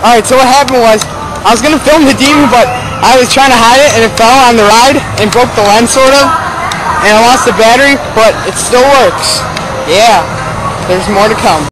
Alright, so what happened was, I was going to film the demon, but I was trying to hide it, and it fell on the ride, and broke the lens, sort of. And I lost the battery, but it still works. Yeah, there's more to come.